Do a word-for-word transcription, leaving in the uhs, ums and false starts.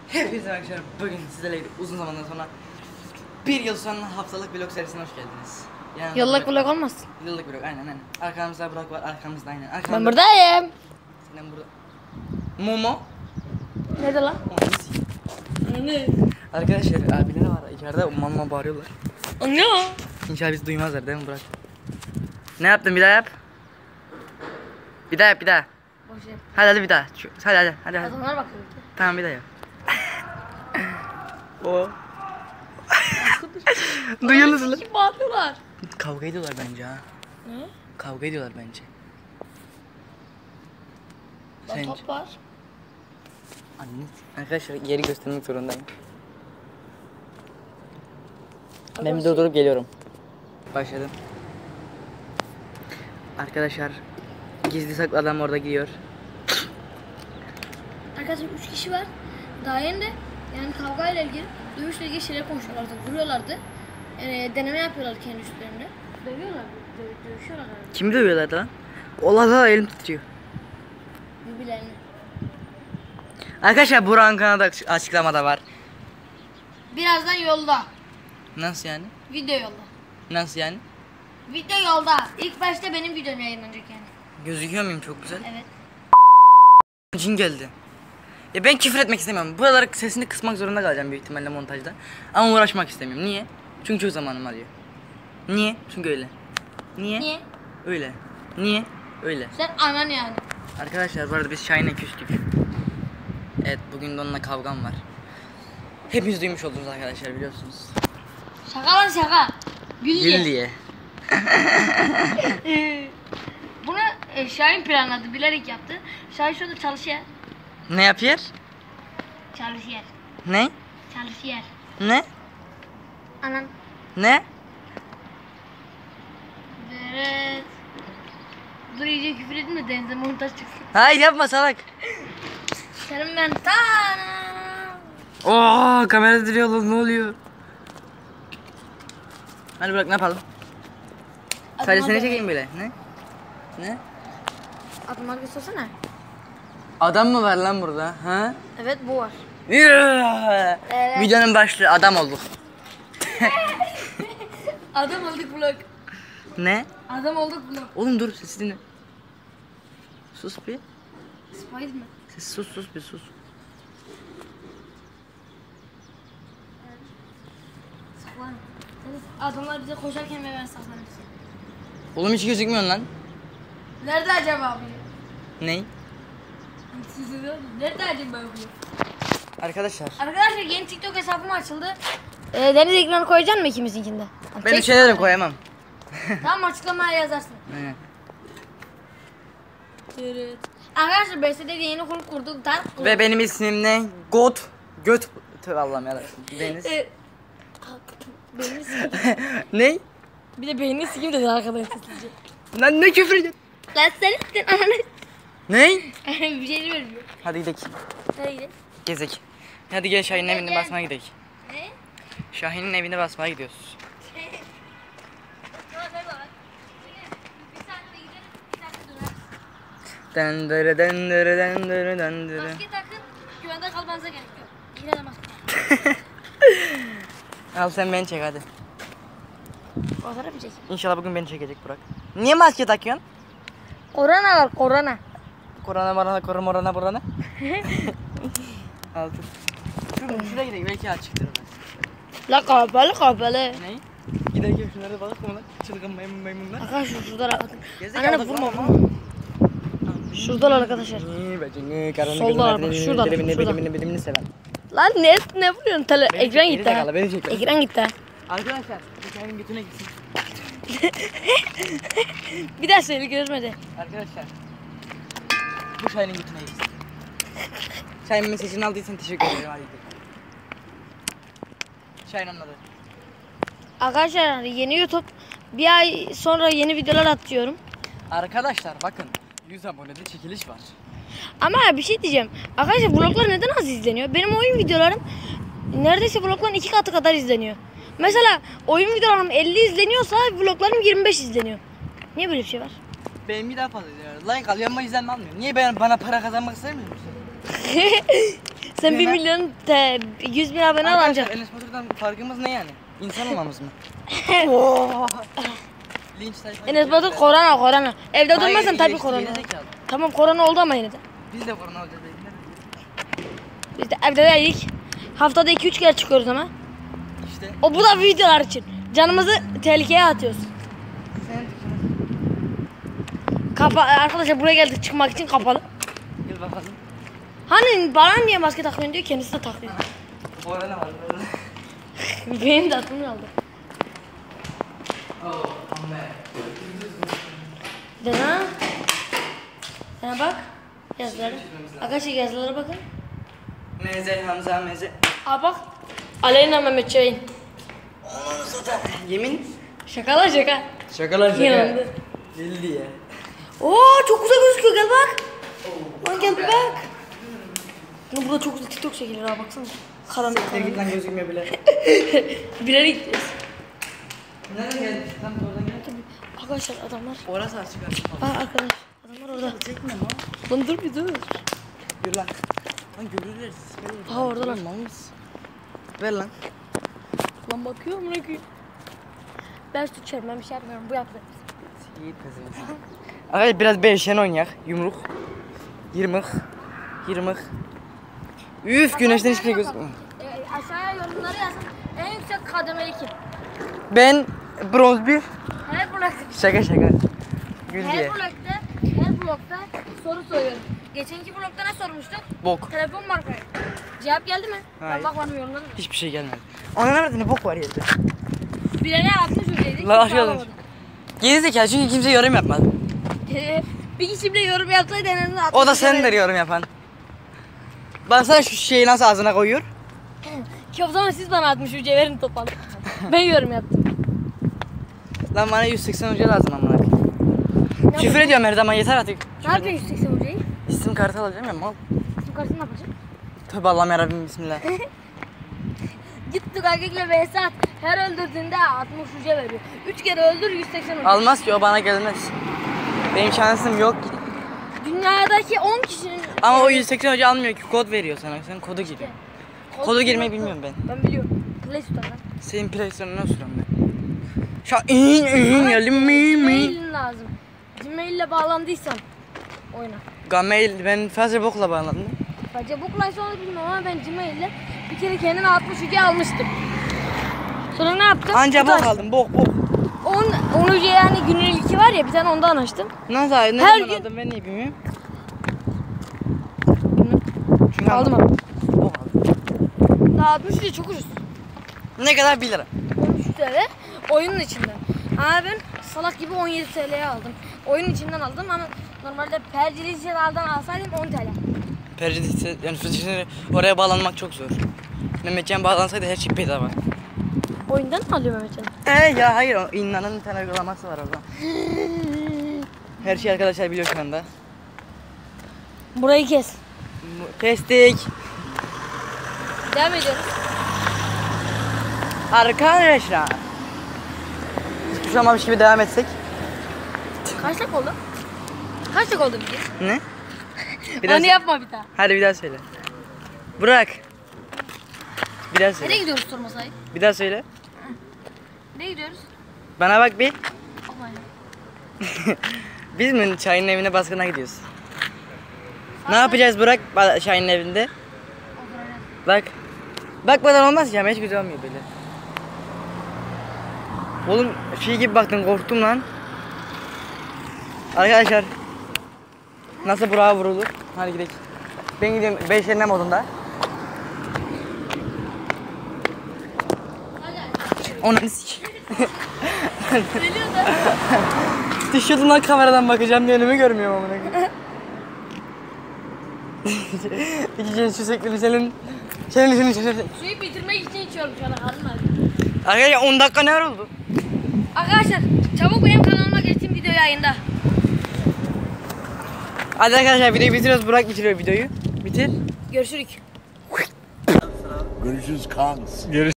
Hepinize arkadaşlar, bugün sizlerle uzun zamandan sonra bir yıl sonra haftalık vlog serisine hoş geldiniz. Yani yıllık vlog olmaz. Yıllık vlog aynen aynen. Arkamızda Burak var, arkamızda aynen. Arkamızda... Ben buradayım. Sen burada. Momo. Nerede lan? Ne? Arkadaşlar abileri var içeride, mama bağırıyorlar. Ne o? İnşallah bizi duymazlar değil mi Burak? Ne yaptın, bir daha yap. Bir daha yap, bir daha. Boş yap. Hadi hadi bir daha. Şu, hadi hadi hadi. hadi. Adamlar bakıyor. Tamam bir daha yap. O. Duyuyorsunuz lan. Kim bağırıyorlar? Kavga ediyorlar bence ha. Ne? Kavga ediyorlar bence. Lan Sence? top var. Anne. Arkadaşlar yeri göstermek zorundayım. Ben bir durdurup geliyorum. Başladım. Arkadaşlar gizli saklı adam orada gidiyor. Arkadaşlar üç kişi var. Daha yeni de yani kavgayla ilgili, dövüşle ilgili şeyler konuşuyorlardı, vuruyorlardı. Yani deneme yapıyorlar kendi üstlerinde. Dövüyorlar, dö dövüşüyorlar. Kimi dövüyorlar lan? Ola da elim titriyor. Birbirlerini. Arkadaşlar Burak'ın kanalı açıklamada var. Birazdan yolda. Nasıl yani? Video yolda. Nasıl yani? Video yolda. İlk başta benim videom yayınlanacak yani. Gözüküyor muyum çok güzel? Evet. Cin geldi. Ya ben küfür etmek istemiyorum. Buraları sesini kısmak zorunda kalacağım büyük ihtimalle montajda. Ama uğraşmak istemiyorum. Niye? Çünkü çok zamanım alıyor. Niye? Çünkü öyle. Niye? Niye? Öyle. Niye? Öyle. Sen anan yani. Arkadaşlar bu arada biz Şahin'e küstük. Evet, bugün de onunla kavgam var. Hepiniz duymuş oldunuz arkadaşlar, biliyorsunuz. Şaka lan şaka. Gül diye. Gül diye. Bunu e, Şahin planladı, bilerek yaptı. Şahin şurada çalışıyor. Ne yapıyor? Çalışıyor. Ne? Çalışıyor. Ne? Anan. Ne? Evet. Dur iyice küfür edin de denize montaj çıksın. Hayır yapma salak. Senin ben tanrım. Oo, kamera duruyor lan, ne oluyor? Hadi bırak, ne yapalım? Sadece seni çekeyim böyle. Ne? Ne? Adım Argı sorsana. Adam mı var lan burada? Ha? Evet bu var. Yeah! Evet. Videonun başlığı adam olduk. Adam olduk vlog. Ne? Adam olduk vlog. Oğlum dur, sesi dinle. Sus bir. Spiderman. Ses sus sus bir sus. Saklan. Adamlar bize koşarken ve ben saklanırsın. Oğlum hiç gözükmüyorsun lan. Nerede acaba bu? Ney? Nerede acaba bu? Arkadaşlar. Arkadaşlar yeni TikTok hesabım açıldı. Ee, deniz ekranı koyacaksın mı ikimizinkinde? Ben bir şeyler de koyamam. Tamam, açıklamaya yazarsın. Aynen. Evet. Arkadaşlar B S D'de yeni kulüp kurduk. Dar Ve benim ismim ne? Got. Göt. Tövbe Allah'ım yarabbim. Deniz. Ee, beynini sikeyim. Ne? Bir de beynini sikeyim dedi arkadaşlar. Lan ne küfür ediyorsun? Lan sen sen ananı. Ne? Bir şey vermiyor. Hadi gidelim. Nereye gidelim? Gezek. Hadi gel Şahin'in evine Gel. basmaya gidelim. Ne? Şahin'in evine basmaya gidiyoruz. Dendere dendere dendere dendere. Maske takın, güvende kalmanıza gerek yok. Yine de maske. Al sen beni çek hadi. Fotoğraf çek. İnşallah bugün beni çekecek Burak. Niye maske takıyorsun? Korona var, korona. Korona morana korona morana morana. Altı. Şuraya, şuraya gidelim, belki açıktır orası. La kapalı kapalı. Ne? Gidelim şunlara bakalım mı lan? Çılgın maymun maymunlar. Arkadaşlar şuradalar arkadaşlar. Gezek Ananı aldık vurma lan. vurma. Şuradalar arkadaşlar. Ne bacını karanlık Soldalar gözler, bak, benim- şuradalar, benim- şurada. benim- benim- benim seven. Lan ne ne vuruyorsun? Tele Beni ekran çek, gitti geri ha. zekalı, beni çek. Ekran gitti ha. Arkadaşlar bu Şahin'in götüne gitsin. Bir daha söyle görmedi. Arkadaşlar bu Şahin'in götüne gitsin. Şahin mesajını aldıysan teşekkür ederim, hadi gidelim. Şahin anladı. Arkadaşlar yeni YouTube bir ay sonra yeni videolar atıyorum. Arkadaşlar bakın, yüz abonede çekiliş var. Ama bir şey diyeceğim. Arkadaşlar vloglar neden az izleniyor? Benim oyun videolarım neredeyse vlogların iki katı kadar izleniyor. Mesela oyun videolarım elli izleniyorsa vloglarım yirmi beş izleniyor. Niye böyle bir şey var? Benim bir daha fazla izliyor. Like alıyor ama izlenme almıyor. Niye ben bana para kazanmak istemiyor musun? Sen bir Hemen- milyon te, yüz bin abone Arkadaşlar alacaksın. Enes Batur'dan farkımız ne yani? İnsan olmamız mı? Linç sayfa. Enes Batur korona korona. Evde Hayır, durmazsan tabii iyileşti, korona. gerizekalı. Tamam korona oldu ama yine de. Biz de korona olacağız. dediler. Biz de evde değildik. Haftada iki üç kere çıkıyoruz ama. İşte. O bu da videolar için. Canımızı tehlikeye atıyoruz. Sen Kapa arkadaşlar buraya geldik çıkmak için kapalı. gel bakalım. Hani bana niye maske takıyorsun diyor kendisi de takıyor. Bu arada ne var? Benim de aklımı aldı. Oh, amme. Dene. Dene bak. Yazıları. Arkadaşlar yazılara bakın. Meze, Hamza, meze. Aa bak. Aleyna Mehmet Çayın. Yemin. Şaka lan şaka. Şakalar şaka. Yandı. Bildi ya. Oo çok güzel gözüküyor gel bak. Lan gel bir bak. Lan burada çok güzel TikTok çekilir ha baksana. Karanlık Sen git karanlık. lan gözükmüyor bile. Birer gidiyoruz. Nereden geldin? Tam oradan gel. Arkadaşlar adamlar. Orası az çıkar. Aa arkadaş. Adamlar orada. Çekme lan. Lan dur bir dur. Gör lan. Lan görürler. Ha orada lan. Ver lan. Lan bakıyor mu ne ki? Ben süt içerim ben bir şey yapmıyorum bu yaptı. Yiğit kızım. Arkadaşlar biraz beşen oynayak. Yumruk. Yirmik. Yirmik. Üf güneşten hiçbir şey gözükmüyor. E, aşağıya yorumları yazın. En yüksek kademeli kim? Ben bronz bir. Her blokta. Şaka şaka. Gül Her diye. blokta. Her blokta soru soruyorum. Geçenki blokta ne sormuştuk? Bok. Telefon markası. Cevap geldi mi? Hayır. Ben bakmadım yorumlara. Hiçbir şey gelmedi. Ona nerede ne bok var yerde. Birine altmış hocaydı. La aşağı alın. Geri zekalı çünkü kimse yorum yapmadı. Bir kişi bile yorum yapsaydı en azından O da sendir yorum yapan. Baksana şu şeyi nasıl ağzına koyuyor. Ki o zaman siz bana altmış hocayı verin topal. Ben yorum yaptım. Lan bana yüz seksen hoca lazım amına koyayım. Küfür ediyorum her zaman yeter artık. Ne yapıyorsun yüz seksen hocayı? İsim kartı alacağım ya mal. Şimdi karşısına ne yapacaksın? Tövbe Allah'ım yarabbim bismillah. Gittik erkekle vs at. Her öldürdüğünde altmış hücre veriyor. üç kere öldür yüz seksen hücre. Almaz ki o bana gelmez. Benim şansım yok ki. Dünyadaki on kişinin... Ama o yüz seksen hoca almıyor ki kod veriyor sana. Sen kodu gir. Kod Kodu girmeyi girmek bilmiyorum ben. Ben biliyorum. Play Store'dan. Senin PlayStation'ına sürüyorum ben. Şu an in in geldim mi mi. Gmail'in lazım. Gmail'le bağlandıysan oyna. Gmail ben Facebook'la bağlandım. Facebook'la onu bilmiyorum ama ben Gmail'le bir kere kendine altmış hücre almıştım. Sonra ne yaptım? Anca Kutu bok açtım. aldım bok bok. on, on hücre yani günün ilki var ya bir tane ondan açtım. Nasıl ne Her zaman gün- aldım ben niye bilmiyorum. Bilmem. Çünkü Aldım aldım. abi. Bok aldım. Daha altmış hücre çok ucuz. Ne kadar bir lira. on üç T L oyunun içinden. Ama ben salak gibi on yedi T L'ye aldım. Oyunun içinden aldım ama normalde Percilisiyonel'den alsaydım on T L. Percedisi yani fıçısını oraya bağlanmak çok zor. Mehmetcan bağlansaydı her şey bedava. Oyundan mı alıyor Mehmetcan? Ee ya hayır o İnna'nın bir tane uygulaması var orada. Her şey arkadaşlar biliyor şu anda. Burayı kes. Kestik. Devam ediyoruz. Arkadaşlar. Hiçbir şey olmamış gibi devam etsek. Kaç dakika oldu? Kaç dakika oldu bir Ne? Bir daha Onu sö- yapma bir daha. Hadi bir daha söyle. Bırak. Bir daha söyle. Nereye gidiyoruz sorma sahip? Bir daha söyle. Nereye gidiyoruz? Bana bak bir. Aman ya. Biz mi Şahin'in evine baskına gidiyoruz? Ne yapacağız Burak ba- Şahin'in evinde? Bak. Bakmadan olmaz ya hiç güzel olmuyor böyle. Oğlum şey gibi baktın korktum lan. Arkadaşlar. Nasıl Burak'a vurulur? Hadi gidelim. Ben gidiyorum beş yerine modunda. Onu sikeyim. Geliyor da. Düşüyordum lan kameradan bakacağım diye önümü görmüyorum amına koyayım. İki gün sürekli senin senin senin senin. Suyu bitirmek için içiyorum şu an karnım ağrıyor. Arkadaşlar on dakika ne oldu? Arkadaşlar çabuk benim kanalıma geçin video yayında. Hadi arkadaşlar videoyu bitiriyoruz. Burak bitiriyor videoyu. Bitir. Görüşürük. Görüşürüz Kans.